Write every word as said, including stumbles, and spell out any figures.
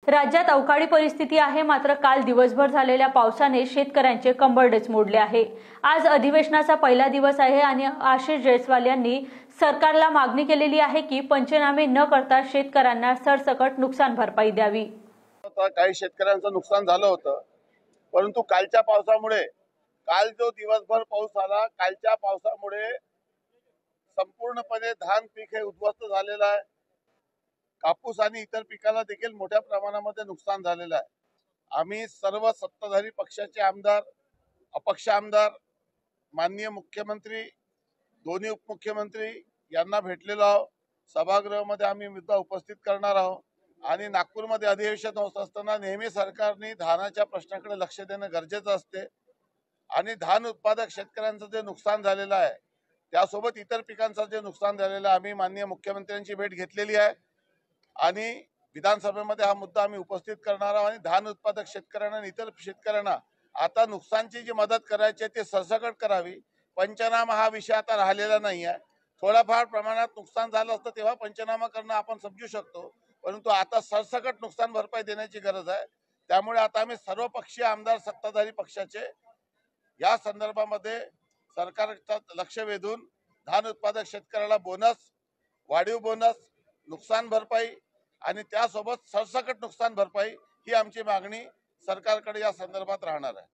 राज्यात अवकाळी परिस्थिती आहे, मात्र काल दिवसभर झालेल्या पावसाने शेतकऱ्यांचे कंबरडेच मोडले आहे। आज अधिवेशनाचा पहिला दिवस आहे आणि आशिष जयस्वाल यांनी सरकारला मागणी केलेली आहे की पंचनामे न करता शेतकऱ्यांना सरसकट नुकसान भरपाई द्यावी। काही शेतकऱ्यांचं नुकसान झालं होतं, परंतु कालच्या पावसामुळे काल जो दिवसभर पाऊस आला, कालच्या पावसामुळे संपूर्णपणे धान पीक हे उद्ध्वस्त झालेलं आहे। कापूस आणि इतर पिकाला देखील मोठ्या प्रमाणामध्ये नुकसान झालेलं आहे। आम्ही सर्व सत्ताधारी पक्षाचे आमदार, अपक्ष आमदार, माननीय मुख्यमंत्री, दोन्ही उपमुख्यमंत्री यांना भेटलेलो आहोत। सभागृहामध्ये आम्ही मुद्दा उपस्थित करणार आहोत आणि नागपूरमध्ये अधिवेशन होत असताना नेहमी सरकारने धानाच्या प्रश्नाकडे लक्ष देणं गरजेचं असते आणि धान उत्पादक शेतकऱ्यांचं जे नुकसान झालेलं आहे त्यासोबत इतर पिकांचं जे नुकसान झालेलं आहे, आम्ही माननीय मुख्यमंत्र्यांची भेट घेतलेली आहे आणि विधानसभेमध्ये हा मुद्दा आम्ही उपस्थित करणार आहोत आणि धान उत्पादक शेतकऱ्यांना आणि इतर शेतकऱ्यांना आता नुकसानची जी मदत करायची आहे ते सरसकट करावी। पंचनामा हा विषय आता राहिलेला नाही आहे। थोडाफार प्रमाणात नुकसान झालं असतं तेव्हा पंचनामा करणं आपण समजू शकतो, परंतु आता सरसकट नुकसान भरपाई देण्याची गरज आहे। त्यामुळे आता आम्ही सर्वपक्षीय आमदार सत्ताधारी पक्षाचे या संदर्भामध्ये सरकारचं लक्ष वेधून धान उत्पादक शेतकऱ्याला बोनस, वाढीव बोनस, नुकसान भरपाई आणि त्यासोबत सरसकट नुकसान भरपाई ही आमची मागणी सरकारकडे या संदर्भात राहणार आहे।